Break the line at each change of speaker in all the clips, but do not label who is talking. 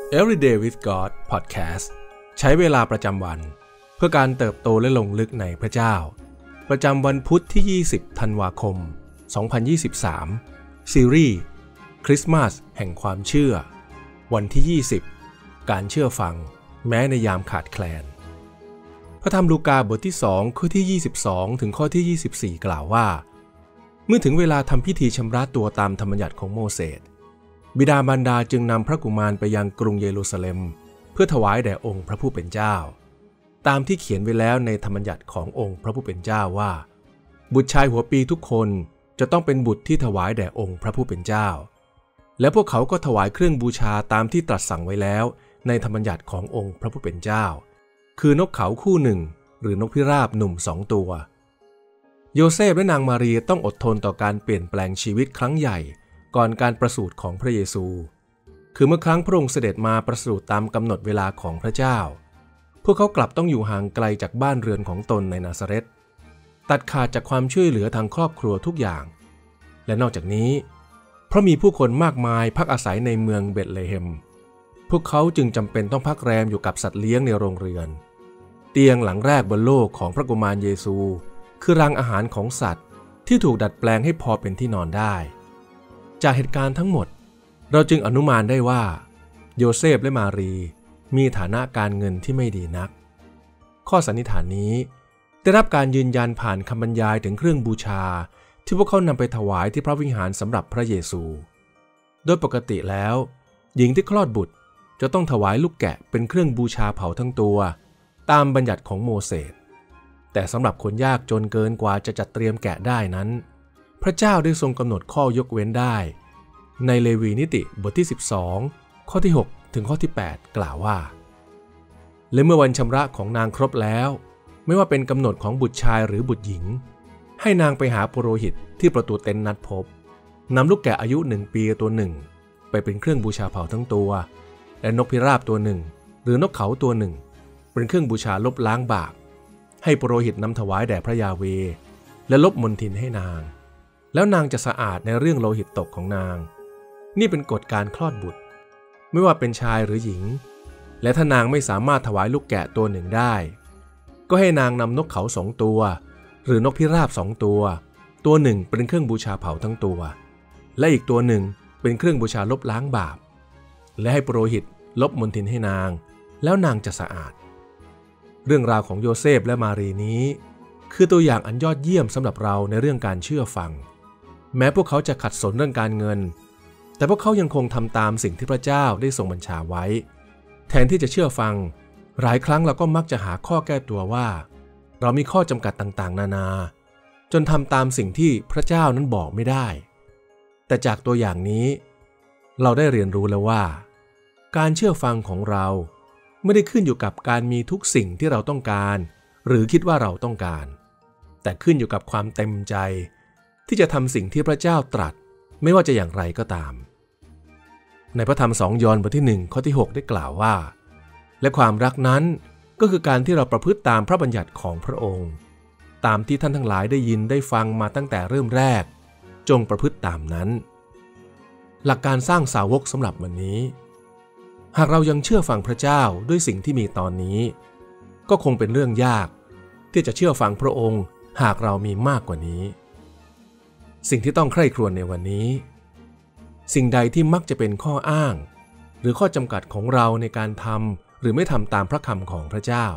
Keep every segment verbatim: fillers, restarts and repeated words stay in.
Everyday with God Podcast ใช้เวลาประจำวันเพื่อการเติบโตและลงลึกในพระเจ้าประจำวันพุธที่ยี่สิบธันวาคมสองพันยี่สิบสามซีรีส์คริสต์มาสแห่งความเชื่อวันที่ยี่สิบการเชื่อฟังแม้ในยามขาดแคลนพระธรรมลูกาบทที่สองข้อที่ยี่สิบสองถึงข้อที่ยี่สิบสี่กล่าวว่าเมื่อถึงเวลาทำพิธีชำระตัวตามธรรมบัญญัติของโมเสสบิดามารดาจึงนำพระกุมารไปยังกรุงเยรูซาเล็มเพื่อถวายแด่องค์พระผู้เป็นเจ้าตามที่เขียนไว้แล้วในธรรมบัญญัติขององค์พระผู้เป็นเจ้าว่าบุตรชายหัวปีทุกคนจะต้องเป็นบุตรที่ถวายแด่องค์พระผู้เป็นเจ้าและพวกเขาก็ถวายเครื่องบูชาตามที่ตรัสสั่งไว้แล้วในธรรมบัญญัติขององค์พระผู้เป็นเจ้าคือนกเขาคู่หนึ่งหรือนกพิราบหนุ่มสองตัวโยเซฟและนางมารีต้องอดทนต่อการเปลี่ยนแปลงชีวิตครั้งใหญ่ก่อนการประสูติของพระเยซูคือเมื่อครั้งพระองค์เสด็จมาประสูติตามกำหนดเวลาของพระเจ้าพวกเขากลับต้องอยู่ห่างไกลจากบ้านเรือนของตนในนาซาเรตตัดขาดจากความช่วยเหลือทางครอบครัวทุกอย่างและนอกจากนี้เพราะมีผู้คนมากมายพักอาศัยในเมืองเบธเลเฮมพวกเขาจึงจำเป็นต้องพักแรมอยู่กับสัตว์เลี้ยงในโรงเรือนเตียงหลังแรกบนโลกของพระกุมารเยซูคือรังอาหารของสัตว์ที่ถูกดัดแปลงให้พอเป็นที่นอนได้จากเหตุการณ์ทั้งหมดเราจึงอนุมานได้ว่าโยเซฟและมารีมีฐานะการเงินที่ไม่ดีนักข้อสันนิษฐานนี้ได้รับการยืนยันผ่านคำบรรยายถึงเครื่องบูชาที่พวกเขานำไปถวายที่พระวิหารสำหรับพระเยซูโดยปกติแล้วหญิงที่คลอดบุตรจะต้องถวายลูกแกะเป็นเครื่องบูชาเผาทั้งตัวตามบัญญัติของโมเสสแต่สำหรับคนยากจนเกินกว่าจะจัดเตรียมแกะได้นั้นพระเจ้าได้ทรงกำหนดข้อยกเว้นได้ในเลวีนิติบทที่สิบสองข้อที่หกถึงข้อที่แปดกล่าวว่าและเมื่อวันชำระของนางครบแล้วไม่ว่าเป็นกำหนดของบุตรชายหรือบุตรหญิงให้นางไปหาปุโรหิตที่ประตูเต็นท์นัดพบนำลูกแกะอายุหนึ่งปีตัวหนึ่งไปเป็นเครื่องบูชาเผาทั้งตัวและนกพิราบตัวหนึ่งหรือนกเขาตัวหนึ่งเป็นเครื่องบูชาลบล้างบาปให้ปุโรหิตนำถวายแด่พระยาเวห์และลบมลทินให้นางแล้วนางจะสะอาดในเรื่องโลหิตตกของนางนี่เป็นกฎการคลอดบุตรไม่ว่าเป็นชายหรือหญิงและถ้านางไม่สามารถถวายลูกแกะตัวหนึ่งได้ก็ให้นางนำนกเขาสองตัวหรือนกพิราบสองตัวตัวหนึ่งเป็นเครื่องบูชาเผาทั้งตัวและอีกตัวหนึ่งเป็นเครื่องบูชาลบล้างบาปและให้ปุโรหิตลบมลทินให้นางแล้วนางจะสะอาดเรื่องราวของโยเซฟและมารีนี้คือตัวอย่างอันยอดเยี่ยมสำหรับเราในเรื่องการเชื่อฟังแม้พวกเขาจะขัดสนเรื่องการเงินแต่พวกเขายังคงทำตามสิ่งที่พระเจ้าได้ทรงบัญชาไว้แทนที่จะเชื่อฟังหลายครั้งเราก็มักจะหาข้อแก้ตัวว่าเรามีข้อจำกัดต่างๆนานาจนทำตามสิ่งที่พระเจ้านั้นบอกไม่ได้แต่จากตัวอย่างนี้เราได้เรียนรู้แล้วว่าการเชื่อฟังของเราไม่ได้ขึ้นอยู่กับการมีทุกสิ่งที่เราต้องการหรือคิดว่าเราต้องการแต่ขึ้นอยู่กับความเต็มใจที่จะทำสิ่งที่พระเจ้าตรัสไม่ว่าจะอย่างไรก็ตามในพระธรรมสองยอห์นบทที่หนึ่งข้อที่หกได้กล่าวว่าและความรักนั้นก็คือการที่เราประพฤติตามพระบัญญัติของพระองค์ตามที่ท่านทั้งหลายได้ยินได้ฟังมาตั้งแต่เริ่มแรกจงประพฤติตามนั้นหลักการสร้างสาวกสำหรับวันนี้หากเรายังเชื่อฟังพระเจ้าด้วยสิ่งที่มีตอนนี้ก็คงเป็นเรื่องยากที่จะเชื่อฟังพระองค์หากเรามีมากกว่านี้สิ่งที่ต้องใคร่ครวญในวันนี้สิ่งใดที่มักจะเป็นข้ออ้างหรือข้อจำกัดของเราในการทำหรือไม่ทำตามพระคำของพระเจ้า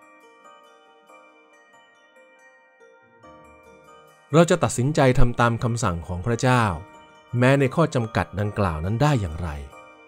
เราจะตัดสินใจทำตามคำสั่งของพระเจ้าแม้ในข้อจำกัดดังกล่าวนั้นได้อย่างไร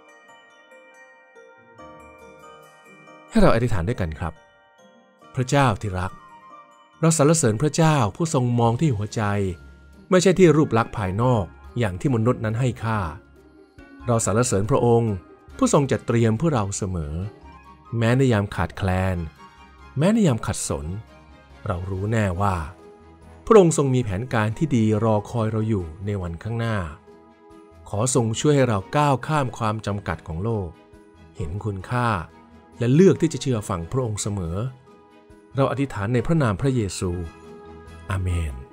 ให้เราอธิษฐานด้วยกันครับพระเจ้าที่รักเราสรรเสริญพระเจ้าผู้ทรงมองที่หัวใจไม่ใช่ที่รูปลักษณ์ภายนอกอย่างที่มนุษย์นั้นให้ค่าเราสรรเสริญพระองค์ผู้ทรงจัดเตรียมเพื่อเราเสมอแม้ในยามขาดแคลนแม้ในยามขัดสนเรารู้แน่ว่าพระองค์ทรงมีแผนการที่ดีรอคอยเราอยู่ในวันข้างหน้าขอทรงช่วยให้เราก้าวข้ามความจำกัดของโลกเห็นคุณค่าและเลือกที่จะเชื่อฟังพระองค์เสมอเราอธิษฐานในพระนามพระเยซูอาเมน